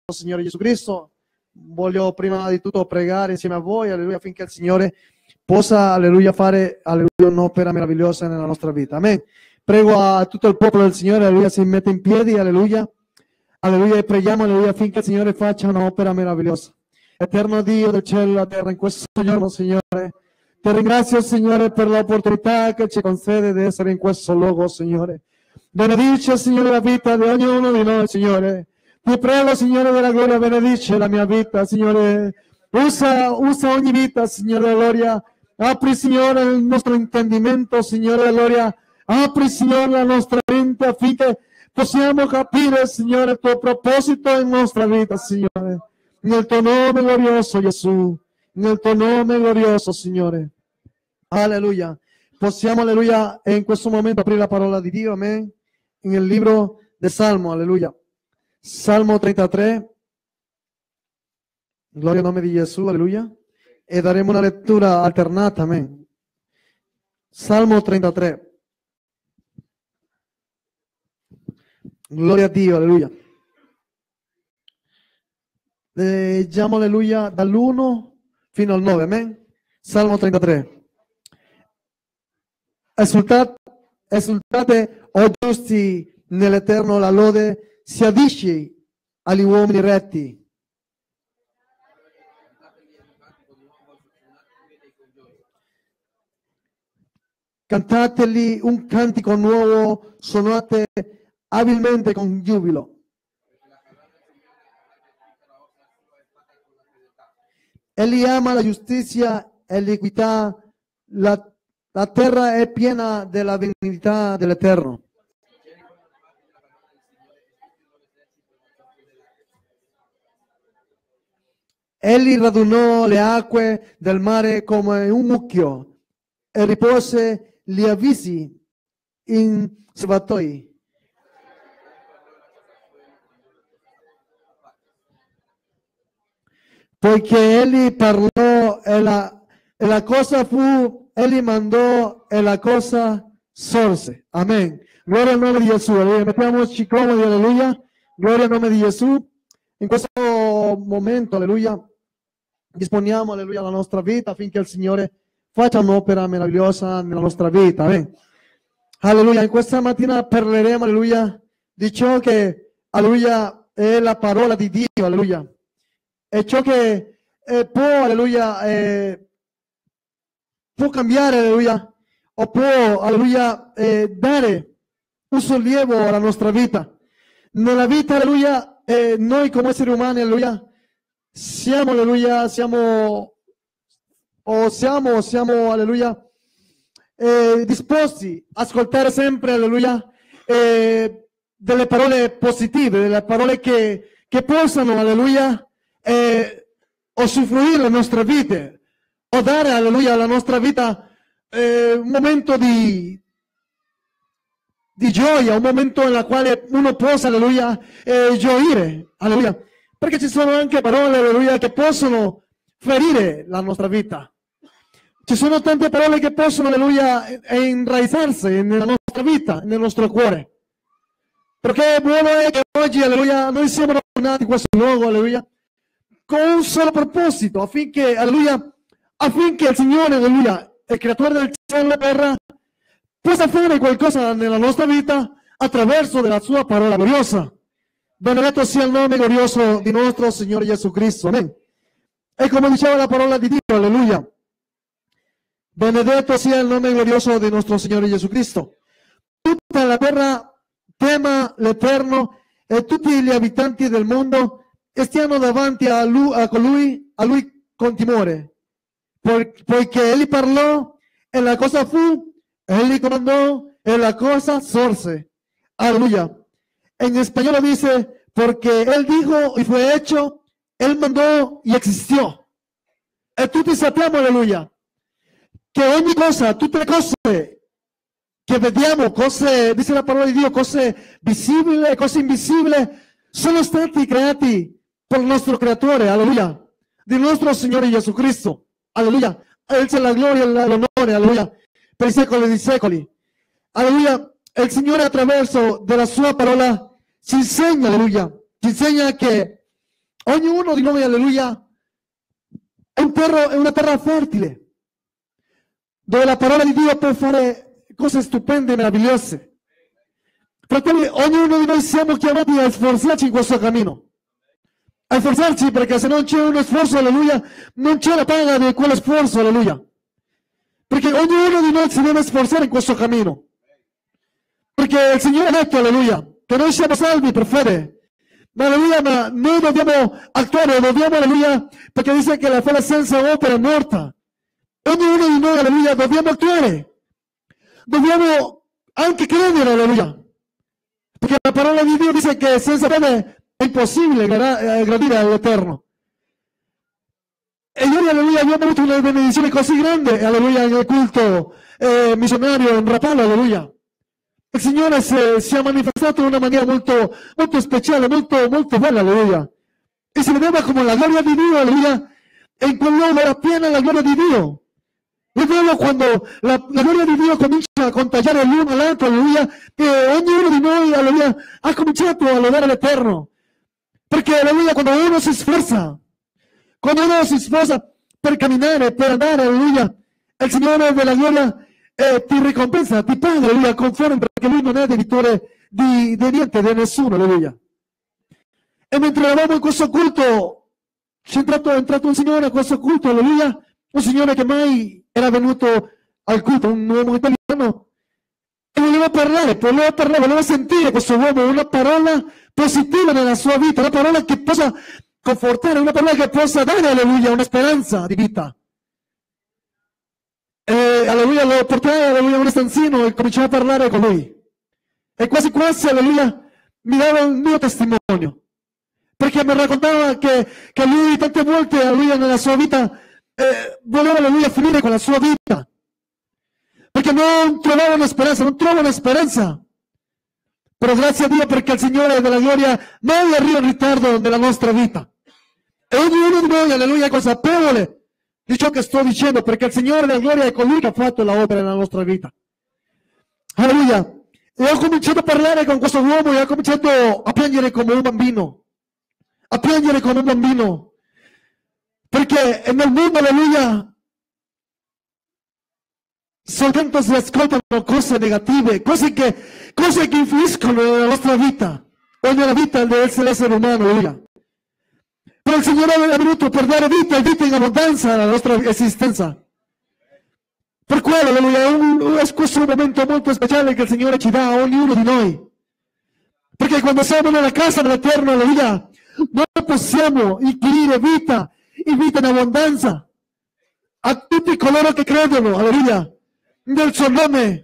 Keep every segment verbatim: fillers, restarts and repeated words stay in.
Signore Gesù Cristo, voglio prima di tutto pregare insieme a voi, alleluia, affinché il Signore possa, alleluia, fare, alleluia, un'opera meravigliosa nella nostra vita. Amen. Prego a tutto il popolo del Signore, alleluia, si mette in piedi, alleluia, alleluia, e preghiamo, alleluia, affinché il Signore faccia un'opera meravigliosa. Eterno Dio del cielo e della terra, in questo giorno, Signore, ti ringrazio, Signore, per l'opportunità che ci concede di essere in questo luogo, Signore. Benedice, Signore, la vita di ognuno di noi, Signore. Ti prego, Signore della gloria, benedice la mia vita, Signore. Usa, usa ogni vita, Signore della gloria. Apri, Signore, il nostro intendimento, Signore della gloria. Apri, Signore, la nostra mente affinché possiamo capire, Signore, il tuo proposito in nostra vita, Signore. Nel tuo nome glorioso, Gesù. Nel tuo nome glorioso, Signore. Alleluia. Possiamo, alleluia, in questo momento aprire la parola di Dio, amen. In il libro del Salmo, alleluia. Salmo trentatré. Gloria al nome di Gesù, alleluia. E daremo una lettura alternata, amen. Salmo trentatré. Gloria a Dio, alleluia. Leggiamo, alleluia, dall'uno fino al nove, amen. Salmo trentatré. Esultate, esultate, o giusti, nell'Eterno la lode si addice agli uomini retti. Cantateli un cantico nuovo, suonate abilmente con giubilo. Egli ama la giustizia e l'equità, la, la terra è piena della benignità dell'Eterno. Egli radunò le acque del mare come un mucchio e ripose gli abissi in serbatoi. Poiché egli parlò e la, e la cosa fu, egli mandò e la cosa sorse. Amen. Gloria al nome di Gesù. Alleluia. Mettiamoci comodi, alleluia. Gloria al nome di Gesù. In questo momento, alleluia, disponiamo, alleluia, la nostra vita affinché il Signore faccia un'opera meravigliosa nella nostra vita. Amen. Alleluia. In questa mattina parleremo, alleluia, di ciò che, alleluia, è la parola di Dio, alleluia. E ciò che eh, può, alleluia, eh, può cambiare, alleluia, o può, alleluia, eh, dare un sollievo alla nostra vita. Nella vita, alleluia, eh, noi come esseri umani, alleluia, siamo, alleluia, siamo, o siamo, siamo, alleluia, eh, disposti a ascoltare sempre, alleluia, eh, delle parole positive, delle parole che, che possano, alleluia, Eh, usufruire le nostre vite o dare, alleluia, alla nostra vita eh, un momento di, di gioia, un momento nel quale uno possa, alleluia, eh, gioire, alleluia, perché ci sono anche parole, alleluia, che possono ferire la nostra vita. Ci sono tante parole che possono, alleluia, inraizarsi nella nostra vita, nel nostro cuore, perché buono è che oggi, alleluia, noi siamo tornati in questo luogo, alleluia, con un solo proposito, affinché, alleluia, affinché il Signore, alleluia, il creatore del cielo e della terra, possa fare qualcosa nella nostra vita attraverso della sua parola gloriosa. Benedetto sia il nome glorioso di nostro Signore Gesù Cristo. Amen. E come diceva la parola di Dio, alleluia, benedetto sia il nome glorioso di nostro Signore Gesù Cristo. Tutta la terra tema l'Eterno e tutti gli abitanti del mondo stiano davanti a lui, a colui, a lui con timore, po- poiché egli parlò e la cosa fu, egli comandò e la cosa sorse. Aleluya. En español dice, porque él dijo y fue hecho, él mandò y existió. E tutti sappiamo, alleluia, che ogni cosa, tutte le cose che vediamo, cose, dice la parola di Dio, cose visibili e cose invisibili, sono stati creati por nuestro creatore, aleluya, di nostro Signore Gesù Cristo, aleluya. A Él sea la gloria y el honor, aleluya, per i secoli dei secoli, aleluya. Il Signore attraverso della sua parola ci insegna, aleluya, ci insegna che ognuno di noi, alleluia, è, un terro, è una terra fertile, dove la parola di Dio può fare cose stupende e meravigliose. Fratelli, ognuno di noi siamo chiamati a sforzarci in questo cammino. A sforzarci, perché se non c'è uno sforzo, alleluia, non c'è la paga di quello sforzo, alleluia. Perché ognuno di noi si deve sforzare in questo cammino. Perché il Signore ha detto, alleluia, che noi siamo salvi per fede. Ma alleluia, ma noi dobbiamo attuare, dobbiamo, alleluia, perché dice che la fede senza opera è morta. Ognuno di noi, alleluia, dobbiamo attuare. Dobbiamo anche credere, alleluia. Perché la parola di Dio dice che senza fede è impossibile gradire all'Eterno. E ieri, alleluia, abbiamo avuto una benedizione così grande, alleluia, nel culto eh, missionario in Rapallo, alleluia. Il Signore si, si è manifestato in una maniera molto, molto speciale, molto, molto bella, alleluia. E si vedeva come la gloria di Dio, alleluia, e in quell'uomo era piena la gloria di Dio. È bello quando la, la gloria di Dio comincia a contagiare l'uno all'altro, alleluia, e ognuno di noi, alleluia, ha cominciato a lodare l'Eterno. Perché, alleluia, quando uno si sforza, quando uno si sforza per camminare, per andare, alleluia, il Signore della gloria eh, ti ricompensa, ti paga, alleluia, conforme, perché Lui non è debitore di, di niente, di nessuno, alleluia. E mentre eravamo in questo culto, c'è entrato, è entrato un Signore a questo culto, alleluia, un Signore che mai era venuto al culto, un uomo italiano, e voleva parlare, voleva parlare, voleva sentire questo uomo una parola positiva nella sua vita, una parola che possa confortare, una parola che possa dare, alleluia, una speranza di vita. E alleluia, lo portai, alleluia, a un stanzino e cominciai a parlare con lui. E quasi quasi, alleluia, mi dava il mio testimonio. Perché mi raccontava che, che lui tante volte, alleluia, nella sua vita, eh, voleva, alleluia, finire con la sua vita. Perché non trovava una speranza, non trova una speranza. Però grazie a Dio, perché il Signore della gloria mai arriva in ritardo nella nostra vita. E ognuno di noi, alleluia, è consapevole di ciò che sto dicendo, perché il Signore della gloria è colui che ha fatto la opera nella nostra vita. Alleluia. E ho cominciato a parlare con questo uomo e ho cominciato a piangere come un bambino. A piangere come un bambino. Perché nel mondo, alleluia, soltanto si ascoltano cose negative, cose che, cose che influiscono nella nostra vita o nella vita dell'essere umano, alleluia. Però il Signore è venuto per dare vita e vita in abbondanza alla nostra esistenza. Per quello, alleluia, è, un, è questo un momento molto speciale che il Signore ci dà a ognuno di noi. Perché quando siamo nella casa dell'Eterno, alleluia, noi possiamo inquirire vita, in vita in abbondanza, a tutti coloro che credono, alleluia, nel suo nome.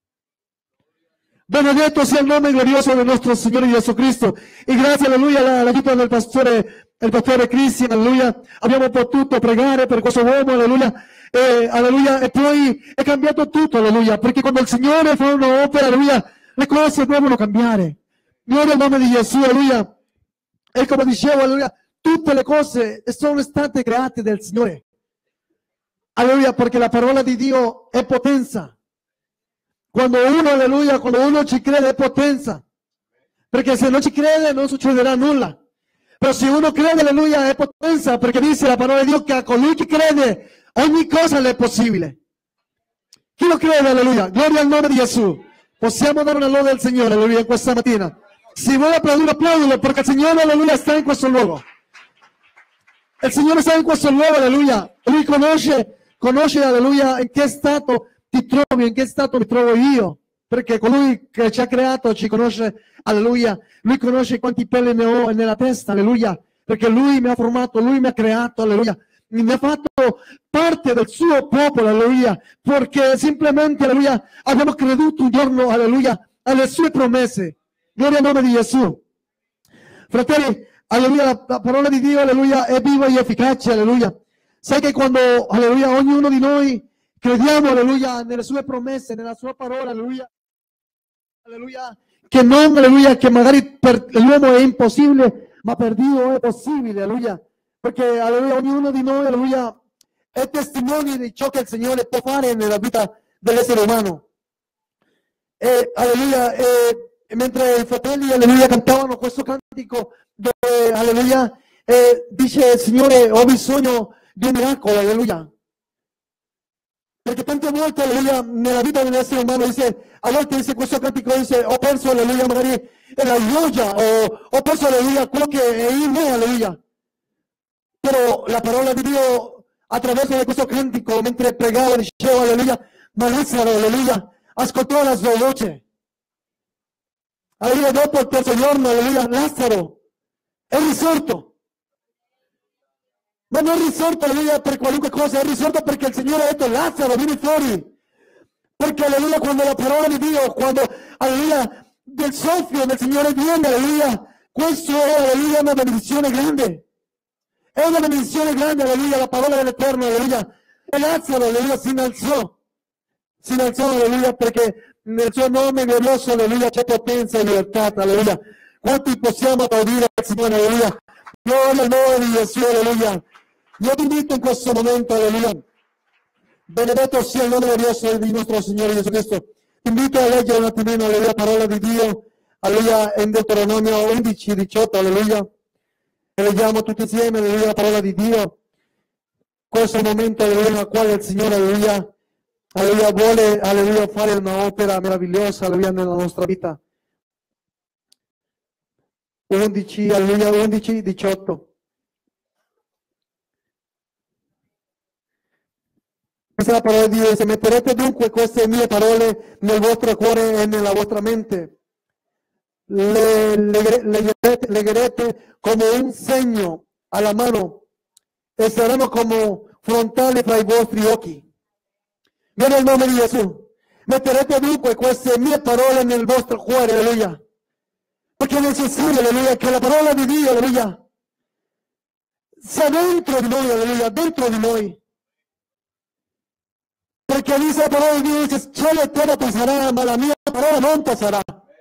Benedetto sia il nome glorioso del nostro Signore Gesù Cristo. E grazie, alleluia, all'aiuto del pastore, il pastore Cristian, alleluia, abbiamo potuto pregare per questo uomo, alleluia, e, alleluia, e poi è cambiato tutto, alleluia, perché quando il Signore fa un'opera, alleluia, le cose devono cambiare. Gloria al nome di Gesù, alleluia. E come dicevo, alleluia, tutte le cose sono state create dal Signore. Alleluia, perché la parola di Dio è potenza. Quando uno, alleluia, quando uno ci crede è potenza. Perché se non ci crede non succederà nulla. Però se uno crede, alleluia, è potenza, perché dice la parola di Dio che a colui che crede ogni cosa le è possibile. Chi lo crede, alleluia? Gloria al nome di Gesù. Possiamo dare una lode al Signore, alleluia, questa mattina. Se vuole applaudire, applaudilo, perché il Signore, alleluia, sta in questo luogo. Il Signore sta in questo luogo, alleluia. Lui conosce, conosce, alleluia, in che stato ti trovi, in che stato mi trovo io. Perché colui che ci ha creato ci conosce, alleluia. Lui conosce quanti peli ne ho nella testa, alleluia. Perché Lui mi ha formato, Lui mi ha creato, alleluia. Mi ha fatto parte del suo popolo, alleluia. Perché semplicemente, alleluia, abbiamo creduto un giorno, alleluia, alle sue promesse. Gloria al nome di Gesù. Fratelli, alleluia, la, la parola di Dio, alleluia, è viva e efficace, alleluia. Sai che quando, alleluia, ognuno di noi crediamo, alleluia, nelle sue promesse, nella sua parola, alleluia, alleluia, che non, alleluia, che magari per l'uomo è impossibile, ma per Dio è possibile, alleluia. Perché, alleluia, ognuno di noi, alleluia, è testimone di ciò che il Signore può fare nella vita dell'essere umano. E, alleluia, e, e mentre i fratelli, alleluia, cantavano questo cantico dove, alleluia, eh, dice, Signore, ho bisogno di un miracolo, alleluia. Perché tante volte, alleluia, nella vita dell'essere umano dice, a volte dice questo cantico, dice, ho perso, alleluia, magari la gioia, o ho perso, alleluia, quello che è in me, alleluia. Però la parola di Dio, attraverso questo cantico, mentre pregava, diceva, alleluia, ma Lazzaro, alleluia, ascoltò la sua voce. Alleluia, dopo il terzo giorno, alleluia, Lazzaro è risorto. Ma non è risorto, alleluia, per qualunque cosa, è risorto perché il Signore ha detto, Lazzaro, vieni fuori. Perché, alleluia, quando la parola di Dio, quando, alleluia, del soffio del Signore viene, alleluia, questo è, alleluia, una benedizione grande. È una benedizione grande, alleluia, la parola dell'Eterno, alleluia. E Lazzaro, alleluia, si innalzò. Si innalzò, alleluia, perché nel suo nome glorioso, alleluia, c'è potenza e libertà, alleluia. Quanti possiamo applaudire al Signore, alleluia. Gloria al nome di Gesù, alleluia. Io ti invito in questo momento, alleluia. Benedetto sia il nome glorioso di nostro Signore Gesù Cristo. Ti invito a leggere un attimino, alleluia, la parola di Dio, alleluia, in Deuteronomio undici, diciotto, alleluia. E leggiamo tutti insieme, alleluia, la parola di Dio. Questo è il momento, alleluia, nel quale il Signore, alleluia, alleluia, vuole, alleluia, fare una opera meravigliosa, alleluia, nella nostra vita. undici, alleluia, undici, diciotto. Questa è la parola di Dio, se metterete dunque queste mie parole nel vostro cuore e nella vostra mente, le legherete, legherete come un segno alla mano e saranno come frontali fra i vostri occhi. Viene il nome di Gesù. Metterete dunque queste mie parole nel vostro cuore, alleluia. Perché è necessario, alleluia, che la parola di Dio, alleluia, sia dentro di noi, alleluia, dentro di noi. Perché dice la parola di Dio, dice, cielo e terra passerà, ma la mia parola non passerà.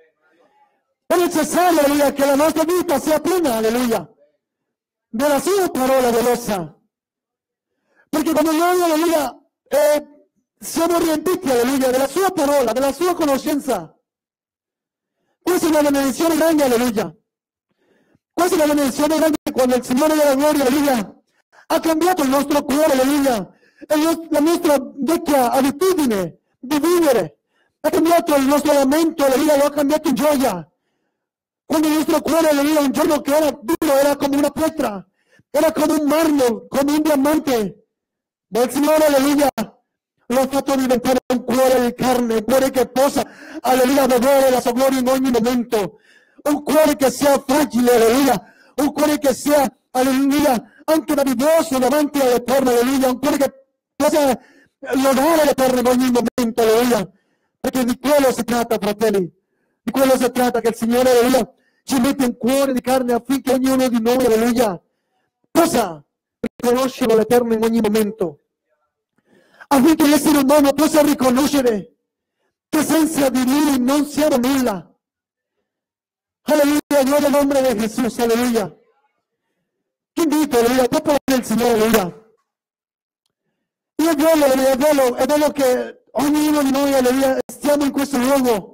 È necessario, alleluia, che la nostra vita sia piena, alleluia, della sua parola veloce. Perché quando noi, alleluia, eh, siamo riempiti, alleluia, della sua parola, della sua conoscenza, questa è una benedizione grande, alleluia. Questa è una benedizione grande quando il Signore della gloria, alleluia, ha cambiato il nostro cuore, alleluia, e la nostra vecchia abitudine di vivere. Ha cambiato il nostro lamento, alleluia, lo ha cambiato in gioia. Quando il nostro cuore, alleluia, un giorno che era duro, era come una pietra, era come un marmo, come un diamante. Ma il Signore, alleluia, lo ha fatto diventare un cuore di carne, un cuore che possa, alleluia, vedere la sua gloria in ogni momento. Un cuore che sia fragile, alleluia, un cuore che sia, alleluia, anche navigoso davanti all'Eterno, alleluia, un cuore che possa lodare l'Eterno in ogni momento, alleluia. Perché di quello si tratta, fratelli. Di quello si tratta, che il Signore, alleluia, ci mette un cuore di carne affinché ognuno di noi, alleluia, possa riconoscere l'Eterno in ogni momento. Affinché l'essere umano possa riconoscere che senza di Lui non siamo nulla. Alleluia, gloria al nome di Gesù, alleluia. Ti invito, alleluia, popolo del Signore, alleluia. Io voglio, alleluia, voglio, è bello che ognuno di noi, alleluia, stiamo in questo luogo.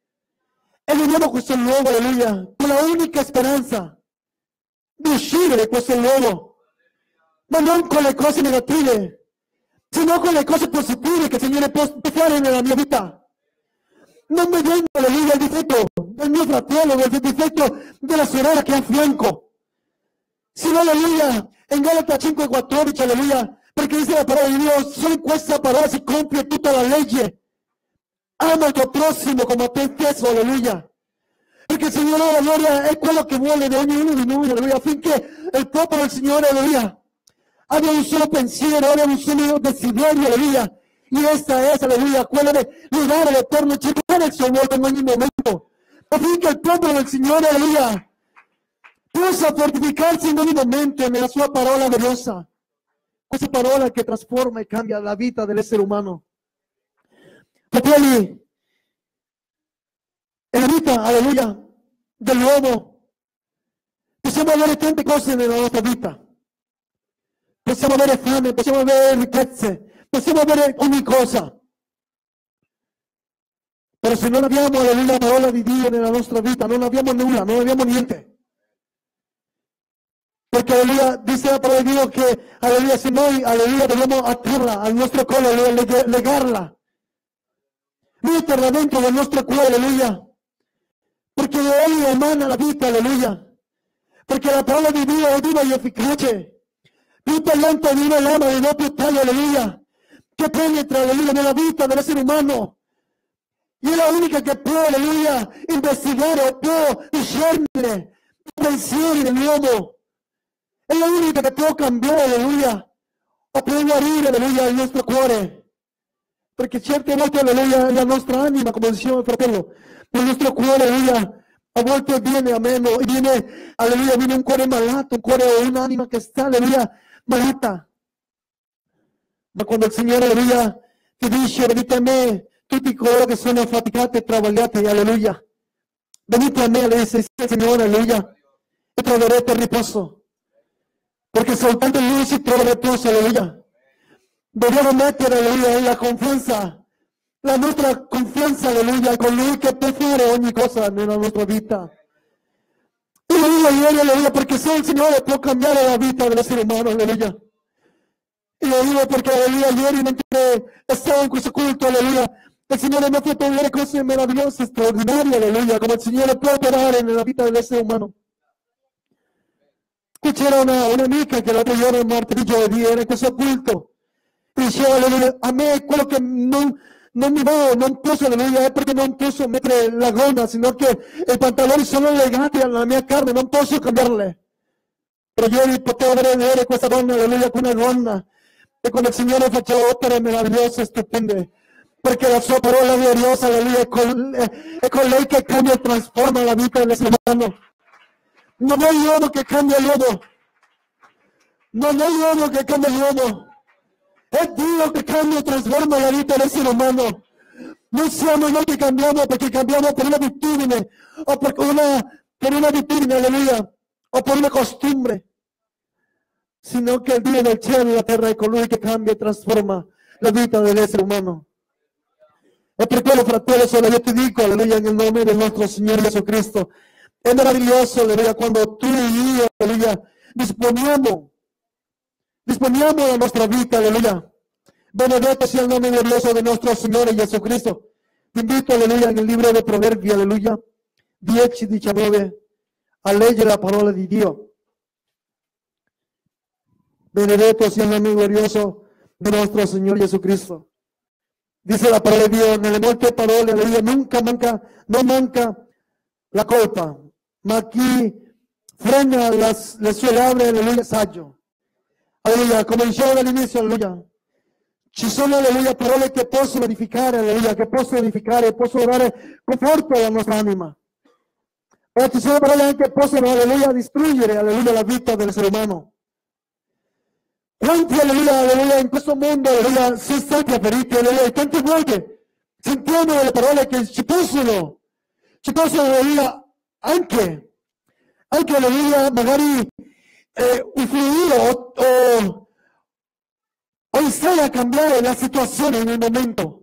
E veniamo a questo luogo, alleluia, con la unica speranza di uscire da questo luogo. Ma non con le cose negative, sino con le cose positive che il Signore può fare nella mia vita. Non vedendo, alleluia, il difetto del mio fratello, del difetto della sorella che è a fianco. Sino, alleluia, in Galata cinque quattordici, alleluia, perché dice la parola di Dio, solo in questa parola si compie tutta la legge. Ama il tuo prossimo come a te stesso, alleluia. Perché il Signore della gloria è quello che vuole di ognuno di noi, alleluia, affinché il popolo del Signore, alleluia, abbia un solo pensiero, abbia un solo desiderio, alleluia. Y esta es, alleluia, quella di lodare all'Eterno, cercare il suo volto in ogni momento. Affinché il popolo del Signore, alleluia, possa fortificarsi in ogni momento nella sua parola gloriosa. Questa parola che trasforma e cambia la vita dell'essere umano. Fratelli, è la vita, alleluia, dell'uomo. Possiamo avere tante cose nella nostra vita. Possiamo avere fame, possiamo avere ricchezze, possiamo avere ogni cosa. Però se non abbiamo, alleluia, la parola di Dio nella nostra vita, non abbiamo nulla, non abbiamo niente. Porque, aleluya, dice la palabra de Dios que, aleluya, si no, aleluya, debemos atarla a nuestro cuello, aleluya, legarla. Meterla dentro de nuestro cuello, aleluya. Porque de él emana la vida, aleluya. Porque la palabra de Dios es viva y eficaz. Vida lenta de una lama de doble talla, aleluya. Que penetra, aleluya, en la vida del ser humano. Y es la única que puede, aleluya, investigar o puede discernir, pensar en el lomo. Es la única que puede cambiar, aleluya. O puede guarir, aleluya, en nuestro cuore. Porque ciertamente, aleluya, es la nuestra anima, como decía el fratello. Pero nuestro cuore, aleluya, a volte viene ameno. Y viene, aleluya, viene un cuore malato, un cuore o una anima que está, aleluya, malata. Ma quando il Signore, aleluya, ti dice, venite a me, tutti coloro che sono affaticati e travagliati, alleluia. Venite a me, le dice il Signore, alleluia, e troverete riposo. Perché soltanto in Lui si trova riposo, alleluia. Dobbiamo mettere, alleluia, la confianza, la nostra confianza, alleluia, con Lui che può fare ogni cosa nella nostra vita. E lo dico ieri, alleluia, perché se il Signore può cambiare la vita dell'essere umano, alleluia. E lo dico perché, alleluia, ieri mentre stavo in questo culto, alleluia, il Signore mi ha fatto vedere cose meravigliose, straordinarie, alleluia, come il Signore può operare nella vita dell'essere umano. Qui c'era una, un'amica che l'altro giorno, martedì, giovedì, era in questo culto, e diceva, alleluia, a me quello che non, non mi va, non posso, alleluia, è perché non posso mettere la gonna, sino che i pantaloni sono legati alla mia carne, non posso cambiarle. Però ieri potevo vedere questa donna, alleluia, con una gonna, e quando il Signore faceva opere meravigliose e stupende, perché la sua parola gloriosa, alleluia, è con, è, è con lei che cambia e trasforma la vita dell'essere umano. Non è l'uomo che cambia l'uomo, non è l'uomo che cambia l'uomo, è Dio che cambia e trasforma la vita dell'essere umano. Non siamo noi che cambiamo perché cambiamo per un'abitudine, o per una, per un'abitudine, alleluia, o per una costumbre, sino che il Dio del cielo e della terra è colui che cambia e trasforma la vita dell'essere umano. E per quello, fratello, solo io ti dico, alleluia, nel nome del nostro Signore Gesù Cristo, è meraviglioso, alleluia, quando tu e io, alleluia, disponiamo, disponiamo la nostra vita, alleluia. Benedetto sia il nome glorioso del nostro Signore Gesù Cristo. Ti invito, alleluia, nel libro dei Proverbi, alleluia, dieci diciannove, a leggere la parola di Dio. Benedetto sia il nome glorioso del nostro Signore Gesù Cristo. Dice la parola di Dio, nelle molte parole, alleluia, nunca manca, non manca la colpa, ma chi frena las, le sue labbra, alleluia, è saggio. Alleluia, come dicevo all'inizio, alleluia, ci sono, alleluia, parole che possono edificare, alleluia, che possono edificare, possono dare conforto alla nostra anima. Ma ci sono parole anche che possono, alleluia, distruggere, alleluia, la vita dell'essere umano. Quanti, alleluia, alleluia, in questo mondo, alleluia, sono stati feriti, alleluia, e tante volte sentiamo delle parole che ci possono, ci possono, alleluia, anche, anche, alleluia, magari eh, influire o, o, o iniziare a cambiare la situazione in un momento.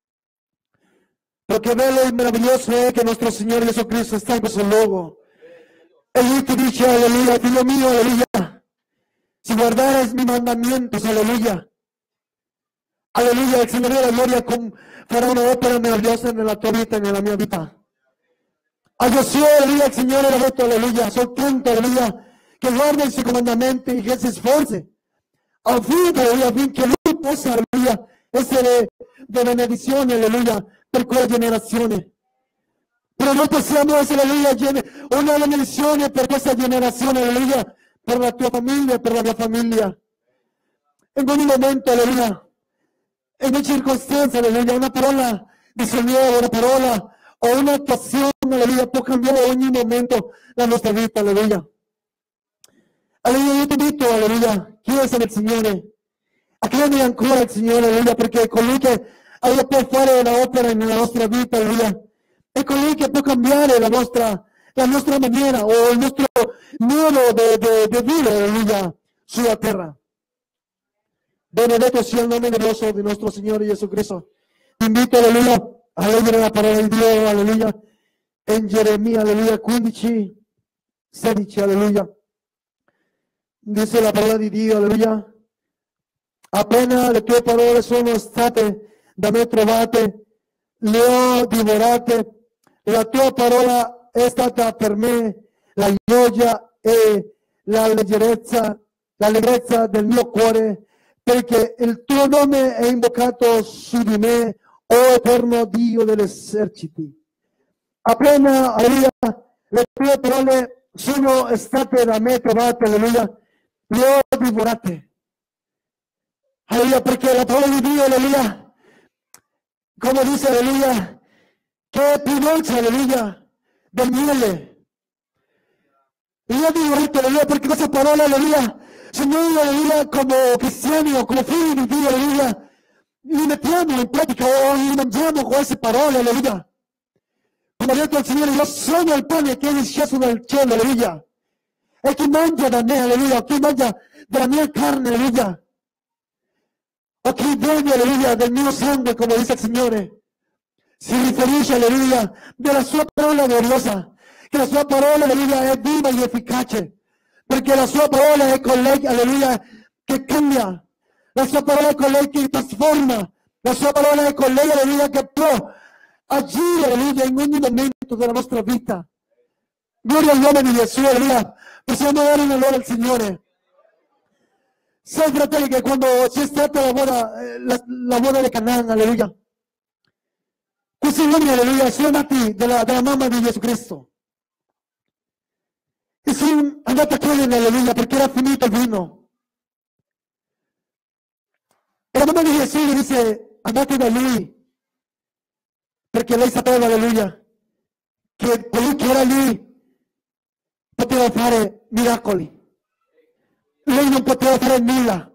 Lo che bello e meraviglioso è che nostro Signore Gesù Cristo sta in questo luogo. E Lui ti dice, alleluia, figlio mio, alleluia, si guardares mis mandamientos, aleluya. Aleluya, il Signore della gloria farà un'opera meravigliosa nella tua vita e nella mia vita. A Giosuè, alleluia, il Signore l'ha detto, alleluia, soltanto, alleluia, che guarda i suoi comandamenti e che si sforzi affinché, alleluia, affinché lui possa, alleluia, essere di benedizione, alleluia, per quella generazione. Però noi possiamo essere, alleluia, una benedizione per questa generazione, alleluia, per la tua famiglia, per la mia famiglia. In ogni momento, alleluia, in ogni circostanza, alleluia, una parola di sollievo, una parola o un'attuazione, alleluia, può cambiare ogni momento la nostra vita, alleluia. Alleluia, io ti invito, alleluia, chiesa del Signore, a credere ancora al Signore, alleluia, perché è colui che alleluia, può fare l'opera nella nostra vita, alleluia, è colui che può cambiare la nostra la nostra maniera o il nostro modo di vivere, alleluia, sulla terra. Benedetto sia il nome glorioso di nostro Signore Gesù Cristo. Ti invito, alleluia, a leggere la parola di Dio, alleluia, in Geremia, alleluia, quindici, sedici, alleluia. Dice la parola di Dio, alleluia. Appena le tue parole sono state da me trovate, le ho divorate. La tua parola è stata per me la gioia e la leggerezza, l'allegrezza del mio cuore, perché il tuo nome è invocato su di me, o eterno Dio degli eserciti. Appena, alleluia, le tue parole sono state da me trovate, alleluia, le ho divorate. Alleluia, perché la parola di Dio, alleluia, come dice, alleluia, che è più dolce, alleluia, del miele. E io dico, alleluia, perché questa parola, alleluia, se noi, alleluia, come cristiani o come figli di Dio, alleluia, li mettiamo in pratica o li mangiamo con queste parole, alleluia. Come ha detto il Signore, io sono il pane che è disceso dal cielo, alleluia. E chi mangia da me, alleluia, chi mangia della mia carne, alleluia, o chi beve, alleluia, del mio sangue, come dice il Signore, si riferisce, alleluia, della sua parola gloriosa, che la sua parola, alleluia, è viva e efficace, perché la sua parola è con lei, alleluia, che cambia, la sua parola è con lei che trasforma, la sua parola è con lei, alleluia, che può agire, alleluia, in ogni momento della nostra vita. Gloria al nome di Gesù, alleluia, possiamo dare un onore al Signore. Sai, fratelli, che quando c'è stata la boda, eh, la, la boda di Canaan, alleluia, questi uomini, alleluia, sono nati dalla, dalla mamma di Gesù Cristo. E sono andati a chiedere, alleluia, perché era finito il vino. E la mamma di Gesù gli dice, andate da lui, perché lei sapeva, alleluia, che colui che era lì poteva fare miracoli. Lei non poteva fare nulla.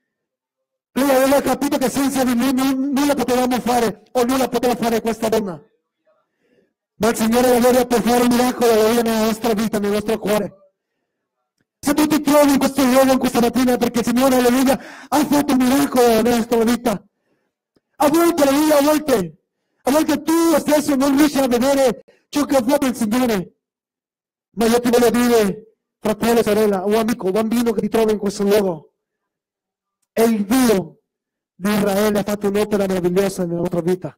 Lei aveva capito che senza di lui nulla potevamo fare, o nulla poteva fare questa donna. Ma il Signore la gloria per fare un miracolo, alleluia, nella nostra vita, nel nostro cuore. Se tu ti trovi in questo luogo, in questa mattina, perché il Signore, alleluia, ha fatto un miracolo nella nostra vita. A volte, alleluia, a volte, a volte tu stesso non riesci a vedere ciò che ha fatto il Signore. Ma io ti voglio dire, fratello, sorella, o amico, bambino che ti trovi in questo luogo, è il Dio di Israele ha fatto un'opera meravigliosa nella nostra vita.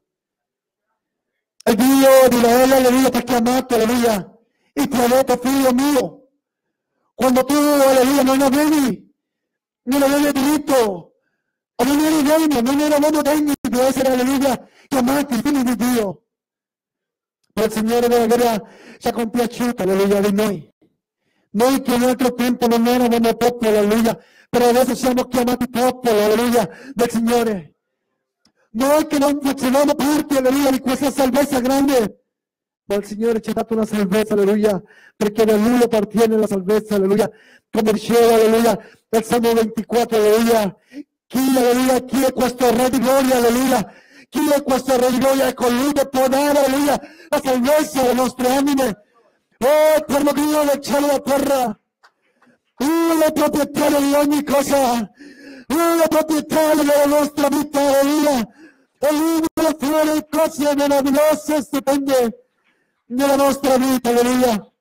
Il Dio di Israele, alleluia, ti ha chiamato, alleluia, e ti ha detto, figlio mio, quando tu, alleluia, non avevi, non avevi diritto, o non eri degno, non eravamo degni di essere, alleluia, chiamati figli di Dio. Ma il Signore della gloria si è compiaciuto, alleluia, di noi. Noi che in altro tempo non eravamo popolo, alleluia, però adesso siamo chiamati popolo, alleluia, del Signore. Noi che non facevamo parte, alleluia, di questa salvezza grande, ma il Signore ci ha dato una salvezza, alleluia, perché da Lui appartiene la salvezza, alleluia. Come diceva, alleluia, nel Salmo ventiquattro, alleluia, chi, alleluia, chi è questo Re di gloria, alleluia, chi è questo Re di gloria? È colui che può dare, alleluia, la salvezza alle nostre anime. Oh, eterno Dio del cielo e della terra, Lui è proprietario di ogni cosa, Lui è proprietario della nostra vita, alleluia, e Lui vuole fare cose meravigliose e stupende nella nostra vita, alleluia.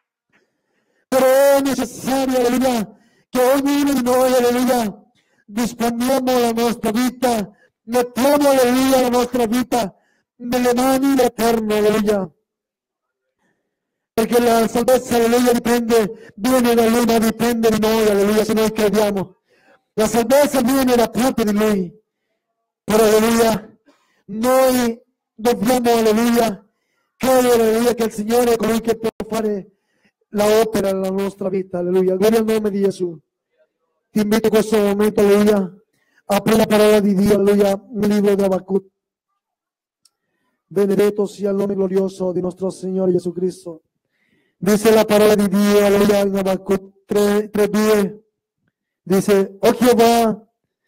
Però è necessario, alleluia, che ognuno di noi, alleluia, disponiamo la nostra vita, mettiamo, alleluia, la nostra vita nelle mani dell'Eterno, alleluia. Perché la salvezza, alleluia, dipende, viene da Lui, ma dipende di noi, alleluia, se noi crediamo. La salvezza viene da parte di Lui. Però, alleluia, noi dobbiamo, alleluia, credere, alleluia, che il Signore è colui che può fare la opera nella nostra vita, alleluia. Gloria al nome di Gesù. Ti invito in questo momento, alleluia, apri la parola di Dio, alleluia, nel libro di Abacut. Benedetto sia il nome glorioso di nostro Signore Gesù Cristo. Dice la parola di Dio, alleluia, in Abacut tre due, dice, oh Jehová,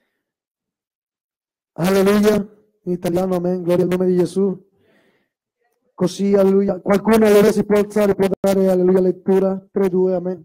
alleluia, in italiano, amen, gloria al nome di Gesù. Così, alleluia, qualcuno alleluia si può alzare, può dare, alleluia, lettura, tre due, amen.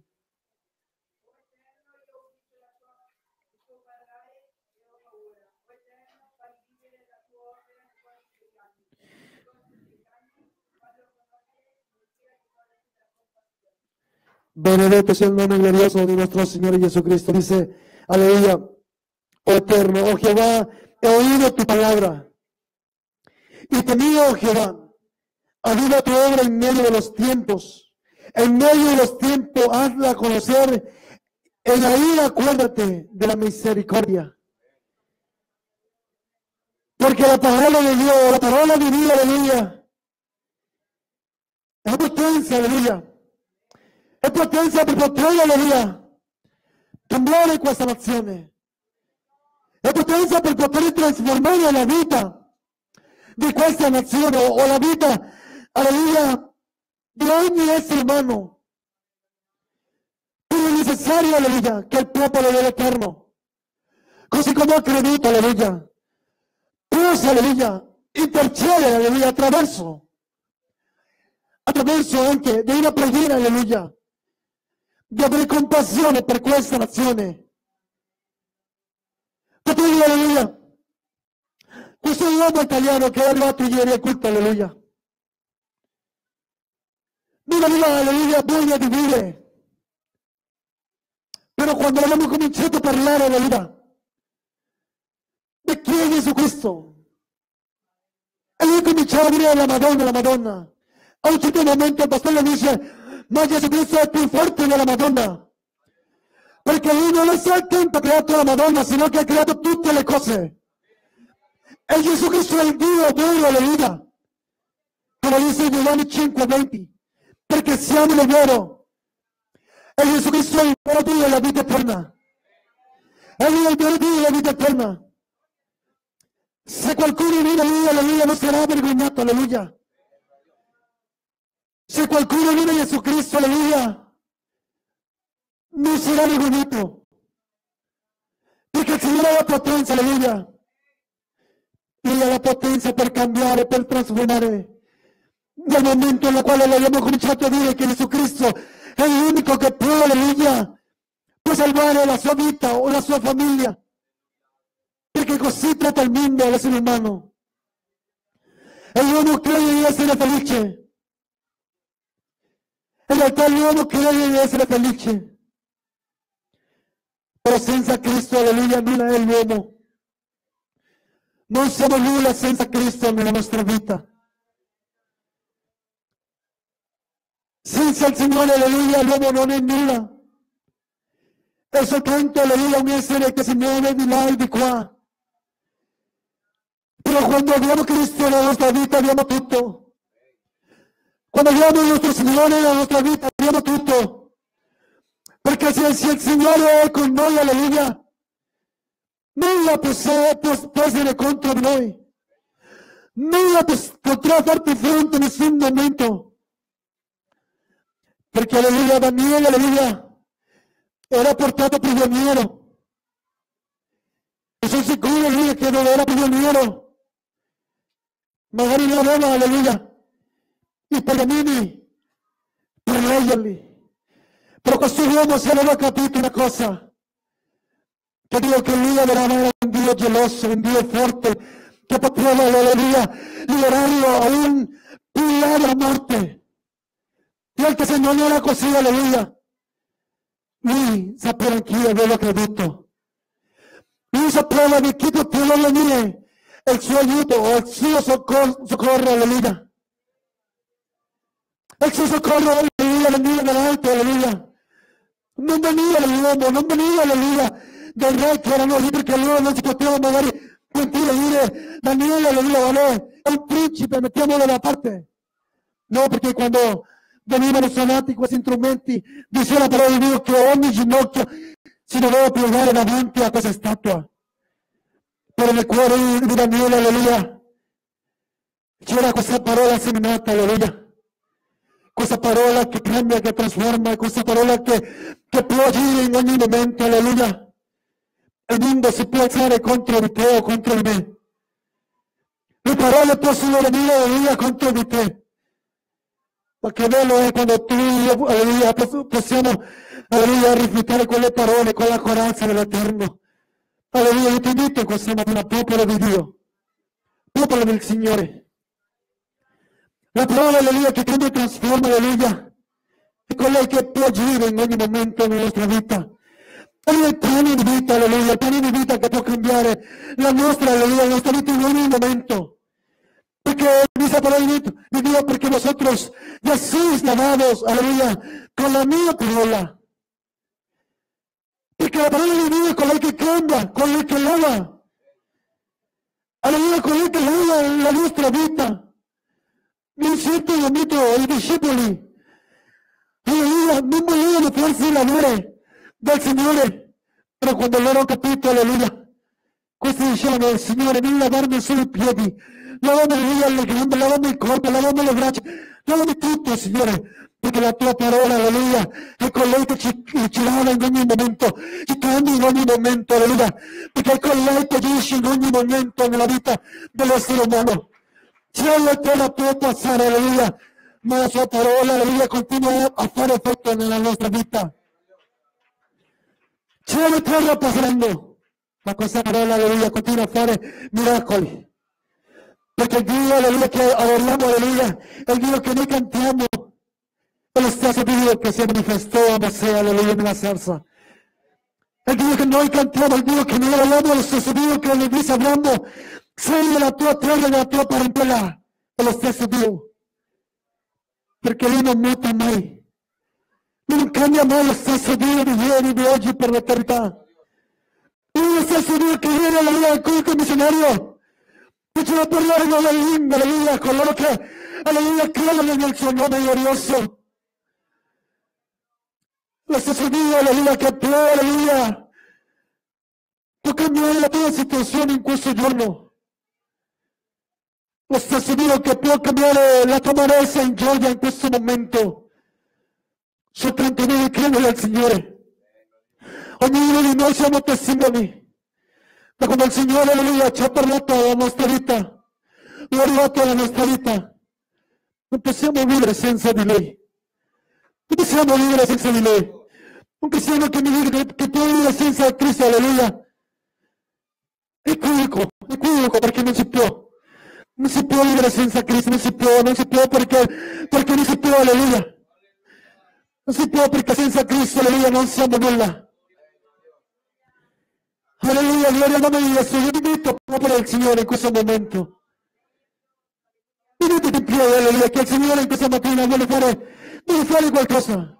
Benedetto sea el nombre glorioso de nuestro Señor Jesucristo. Dice, aleluya, oh eterno, oh Jehová, he oído tu palabra y temido, oh Jehová, aviva tu obra en medio de los tiempos. En medio de los tiempos, hazla conocer. En la ira, acuérdate de la misericordia. Porque la palabra de Dios, la palabra de vida, aleluya, es potencia, aleluya. È potenza per poter, aleluia, cambiare questa nazione. È potenza per poter trasformare la vita di questa nazione o la vita, alleluia, di ogni essere umano. Però è necessario, alleluia, che il popolo dell'Eterno, così come ha creduto, alleluia, possa, alleluia, intercedere, alleluia, attraverso, attraverso anche di una preghiera, alleluia, di avere compassione per questa nazione. Fratelli, alleluia, questo uomo italiano che è arrivato ieri al culto, alleluia, non aveva, alleluia, voglia di dire, però quando abbiamo cominciato a parlare, alleluia, di chi è Gesù Cristo, e lui cominciava a dire la Madonna, la Madonna, a un certo momento il pastore dice, ma Gesù Cristo è più forte della Madonna, perché lui non è soltanto ha creato la Madonna, sino che ha creato tutte le cose. E Gesù Cristo è il Dio vero, alleluia, come dice Giovanni cinque venti, perché siamo il vero. E Gesù Cristo è il vero Dio della vita eterna. E lui è il vero Dio della vita eterna. Se qualcuno viene a lui, alleluia, non sarà vergognato, alleluia. Se qualcuno viene a Gesù Cristo, alleluia, non sarà vergognato, perché il Signore ha la potenza, alleluia. Lui ha la potenza per cambiare, per trasformare. Nel momento nel quale abbiamo cominciato a dire che Gesù Cristo è l'unico che può, alleluia, può salvare la sua vita o la sua famiglia, perché così tratta il mondo, l'essere umano. E l'uomo crede di essere felice. In realtà l'uomo crede di essere felice, però senza Cristo, alleluia, nulla è l'uomo. Non siamo nulla senza Cristo nella nostra vita. Senza il Signore, alleluia, l'uomo non è nulla. È soltanto, alleluia, un essere che si muove di là e di qua. Però quando abbiamo Cristo nella nostra vita abbiamo tutto. Quando abbiamo il nostro Signore nella nostra vita abbiamo tutto. Perché se, se il Signore è con noi, alleluia, nulla può, può, può essere contro noi. Nulla potrà farti fronte in nessun momento. Perché, alleluia, Daniele, alleluia, era portato prigioniero. E sono sicuro, alleluia, che non era prigioniero. Magari non aveva, alleluia, i pergamini per leggerli. Però questo uomo si aveva capito una cosa, che Dio che lui era un Dio geloso, un Dio forte, che poteva, alleluia, liberarlo a un più della morte. E anche se non era così, alleluia, lui sapeva chi aveva creduto. Lui sapeva di chi poteva venire il suo aiuto o il suo soccorso, soccorro, alleluia. Il suo soccorro, alleluia, veniva dall'alto, alleluia. Non veniva dall'uomo, non veniva, alleluia, dal re che erano lì, perché loro non si poteva magari sentire dire, Daniele, alleluia, vale, è un principe, mettiamolo da parte. No, perché quando venivano suonati questi strumenti, diceva la parola di Dio che ogni ginocchio si doveva piegare davanti a questa statua. Però nel cuore di Daniele, alleluia, c'era questa parola seminata, alleluia. Questa parola che cambia, che trasforma, questa parola che, che può agire in ogni momento, alleluia. Il mondo si può alzare contro di te o contro di me. Le parole possono venire, alleluia, contro di te. Ma che bello è quando tu, alleluia, possiamo, alleluia, rifiutare quelle parole con la corazza dell'Eterno. Alleluia, io ti invito questa mattina, popolo di Dio, popolo del Signore. La parola, alleluia, che cambia e trasforma, alleluia. è colei che può agire in ogni momento nella nostra vita. È il piano di vita, alleluia, il piano di vita che può cambiare la nostra, alleluia, la nostra vita in ogni momento. Porque dice la palabra de Dios, porque nosotros ya sois lavados, aleluya, con la mía parola. Porque la palabra de Dios es con la que cambia, con la que lava. Aleluya, con la que lava la nostra vita. Non siete amico, i discepoli. Alleluia, non volevano farsi lavare dal Signore. Però quando loro hanno capito, alleluia, questi dicevano, Signore, non lavarmi solo i piedi, lavami le gambe, lavami il corpo, lavami le braccia, lavami tutto, Signore, perché la tua parola, alleluia, è colei che ci, ci lava in ogni momento, ci cambia in ogni momento, alleluia, perché è colei che agisce in ogni momento nella vita dell'essere umano. C'è la tua può passare, alleluia, ma la sua parola, alleluia, continua a fare effetto nella nostra vita. C'è la terra passando, ma questa parola, alleluia, continua a fare miracoli. Perché il Dio, alleluia, che adoriamo, alleluia, è il Dio che noi cantiamo, è lo stesso Dio che si manifestò a Mosè, alleluia, nella sarsa. È il Dio che noi cantiamo, è il Dio che noi adoriamo, è lo stesso Dio che noi dice Abramo, sei nella tua terra e nella tua parentela, è lo stesso Dio. Perché Lui non muta mai. Non cambia mai, lo stesso Dio di ieri, di oggi, per l'eternità. Lui è lo stesso Dio che viene, alleluia, al culto missionario. Faceva parlare nuove lingue, alleluia, coloro che, alleluia, credono nel suo nome glorioso. Lo stesso Dio, alleluia, che può, alleluia, può cambiare la tua situazione in questo giorno. Lo stesso Dio che può cambiare la tua amarezza in gioia in questo momento. Soltanto noi crediamo al Signore. Ognuno di noi siamo testimoni. Da quando il Signore, alleluia, ci ha parlato della nostra vita, lo ha arrivato alla nostra vita, non possiamo vivere senza di Lui. Non possiamo vivere senza di Lui. Un cristiano che mi dice che può vivere senza Cristo, alleluia, è equivoco, è equivoco perché non si può. Non si può vivere senza Cristo, non si può, non si può perché, perché non si può, alleluia. Non si può perché senza Cristo, alleluia, non siamo nulla. Alleluia, gloria al nome di Gesù. Io vi invito proprio al Signore in questo momento. Mettete in piedi, alleluia, che il Signore in questa mattina vuole fare, vuole fare qualcosa.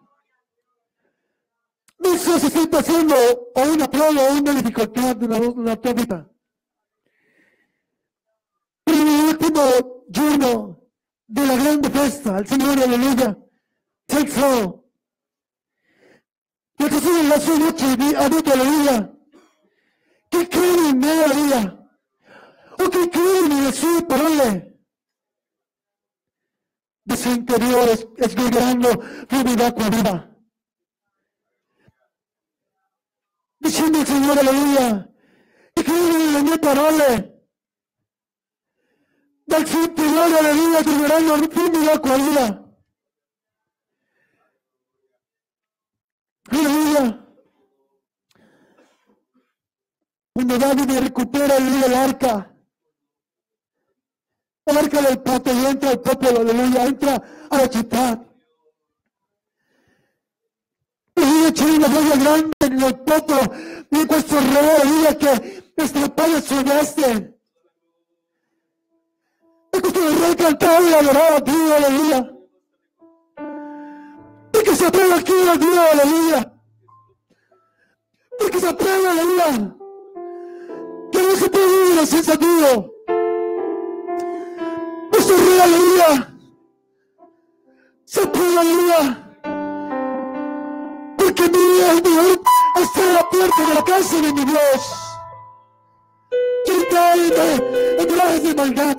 Non so se stai passando o una prova o una difficoltà nella, nella tua vita. Per l'ultimo giorno della grande festa, il Signore, alleluia, si alzò. E così nella sua voce ha detto, alleluia, che crede in me, alleluia, o che crede nelle sue parole. Da suo interiore sgorgeranno fiumi d'acqua viva. Dicendo il Signore, alleluia, che crede nelle mie parole. Dal suo interiore, alleluia, troveranno fiumi d'acqua viva. Alleluia. Quando Davide recupera l'arca, l'arca del patto y entra al popolo, alleluia, entra alla città. Alleluia, c'è una gioia grande nel popolo, in questo re, alleluia, che strappava il suo veste. E questo re cantava e adorava Dio, alleluia. Perché sapeva chi era Dio, alleluia. Perché sapeva, alleluia, che non si può vivere senza Dio. Questo re, alleluia, sapeva, alleluia, perché mi è el mejor estar a la puerta de la casa de mi Dios. Quitarme en gracias de maldad,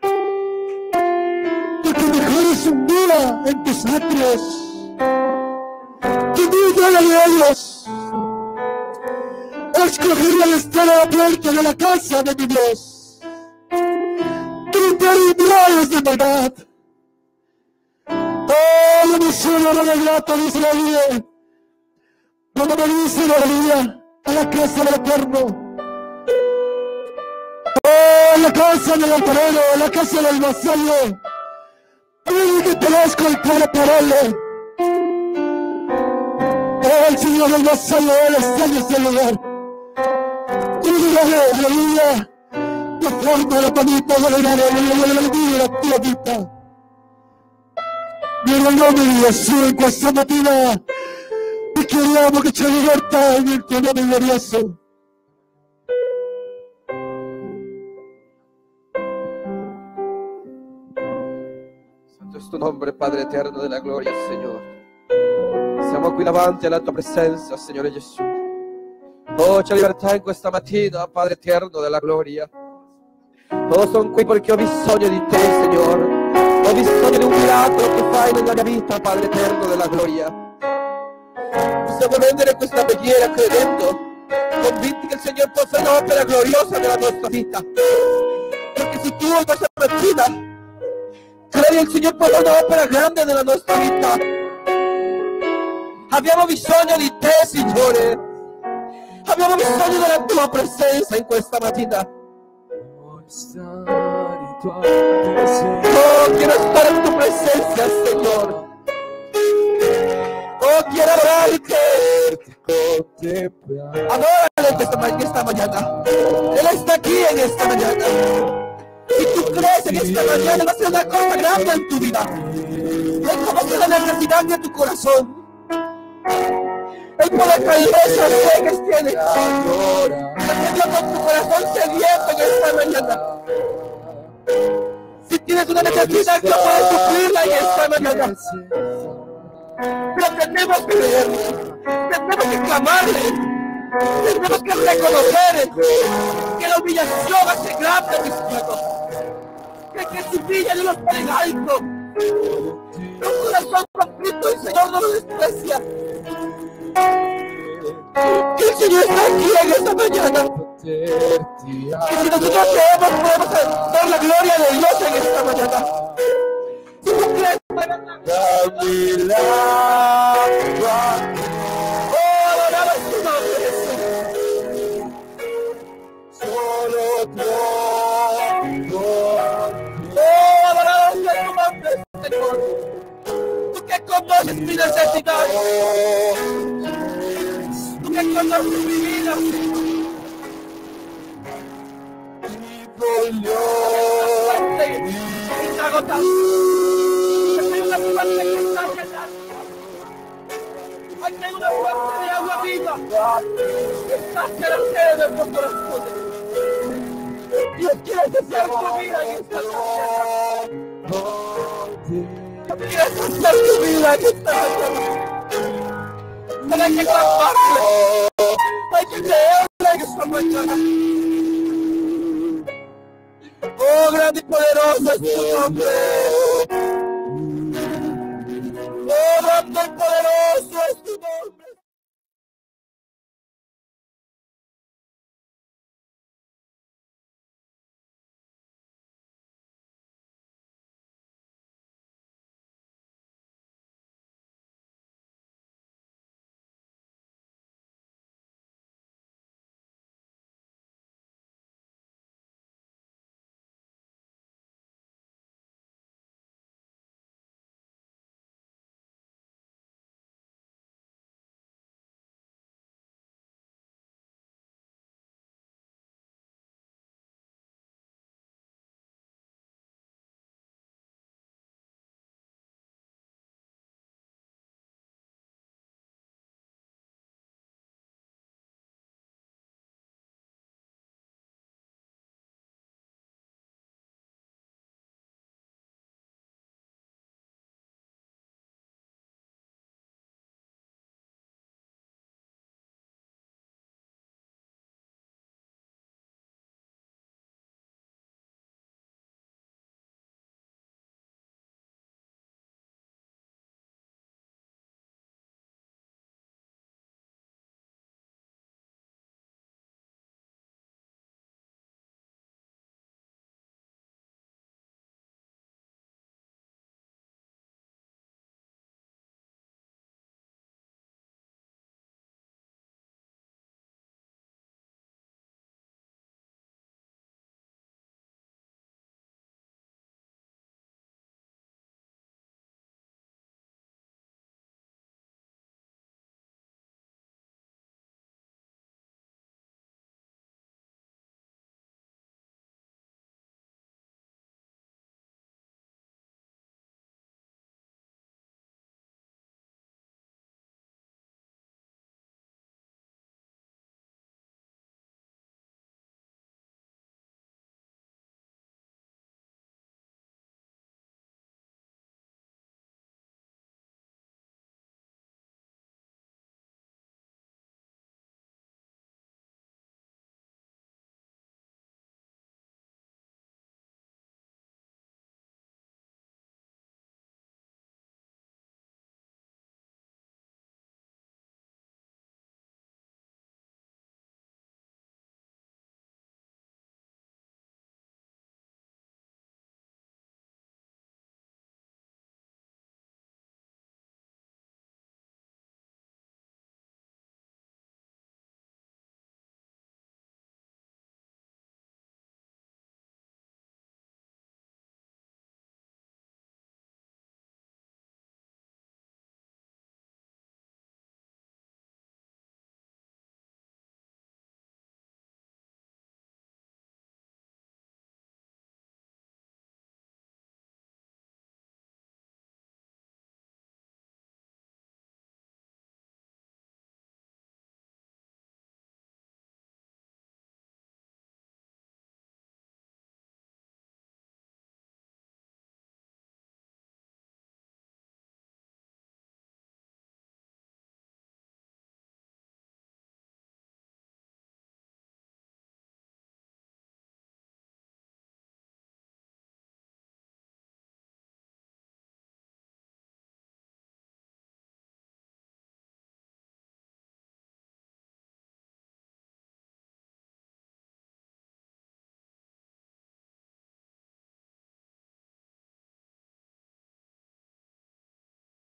porque mejor es un día en tus atrios que mil dólares. Escogería el estar a la puerta de la casa de mi Dios. Quitarme de maldad. Oh, la misión no es grata, dice la vida. Cuando me dice la vida a la casa del Eterno. Oh, la casa del alfarero, la casa del vasallo. Io che te l'ho ascoltare parole. Oh, el Señor nos va a salvar en este lugar. Aleluya. La forma la panita de la aleluya, la Dio il nome di Gesù in questa mattina e chiediamo che c'è libertà nel tuo nome glorioso. Santo es tu nombre, Padre eterno della gloria, Señor. Siamo qui davanti alla tua presenza, Signore Gesù. Oh, c'è libertà in questa mattina, Padre eterno della gloria. Oh, sono qui perché ho bisogno di te, Signore. Ho bisogno di un miracolo che fai nella mia vita, Padre eterno della gloria. Possiamo rendere questa preghiera credendo, convinti che il Signore può fare un'opera gloriosa nella nostra vita. Perché se tu in questa mattina credi che il Signore può fare un'opera grande nella nostra vita, abbiamo bisogno di te, Signore. Abbiamo bisogno della tua presenza in questa mattina. Oh, quiero estar en tu presencia, Señor. Oh, quiero adorarte. Adórale esta, esta mañana. Él está aquí en esta mañana. Si tú crees en esta mañana, va a ser una cosa grande en tu vida. Él conoce la necesidad de tu corazón. Él puede caer esas fe que tienes. Haciendo con tu corazón sediento en esta mañana. Si tienes una necesidad que puedes suplirla en esta mañana. Pero tenemos que leerlo. Tenemos que clamarle. Tenemos que reconocer que la humillación hace grande mis hijos. Que que su humilla no los pone en alto. Un corazón conflicto el Señor no lo desprecia. Que el Señor está aquí en esta mañana. Que si nosotros creemos podemos ver la gloria de Dios en esta mañana. Si tú crees oh, adoramos tu nombre, Jesús. Solo tú. Oh, adoramos tu nombre, Señor. Tú que conoces mi necesidad. Tú que conoces mi vida, Señor. Está agotado. Hay una fuente que está llenando. Hay una fuente de agua viva que está cerca de nuestros corazones. Dios quiere saciar tu vida en esta mañana. Quiere saciar tu vida en esta mañana. Pero hay que clamarle. Hay que creerle en esta mañana. Oh, grande y poderoso es tu nombre.